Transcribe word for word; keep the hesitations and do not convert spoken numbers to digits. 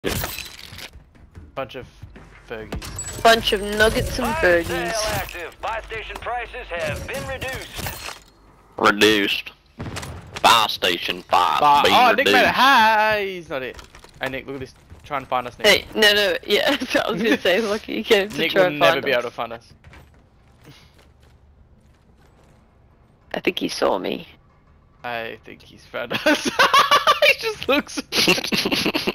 Bunch of Fergies. Bunch of nuggets and Fire sale Fergies. active. Buy station prices have been reduced. Reduced. Fire station five But, being oh, Nick reduced. made it. Hi, he's not it. Hey Nick, look at this. Try and find us, Nick. Hey, no, no, yeah, I was gonna say, look, you came to Nick try will and never find be us. able to find us. I think he saw me. I think he's found us. He just looks.